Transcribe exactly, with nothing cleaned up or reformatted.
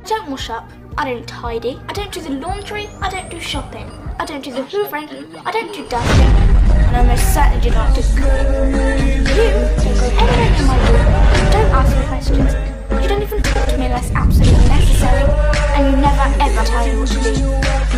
don't wash up, I don't tidy, I don't do the laundry, I don't do shopping, I don't do the hoovering, I don't do dusting, and I most certainly do not do cooking. And you don't go anywhere near my room, don't ask me questions, you don't even talk to me unless absolutely necessary, and you never ever tell me what to do.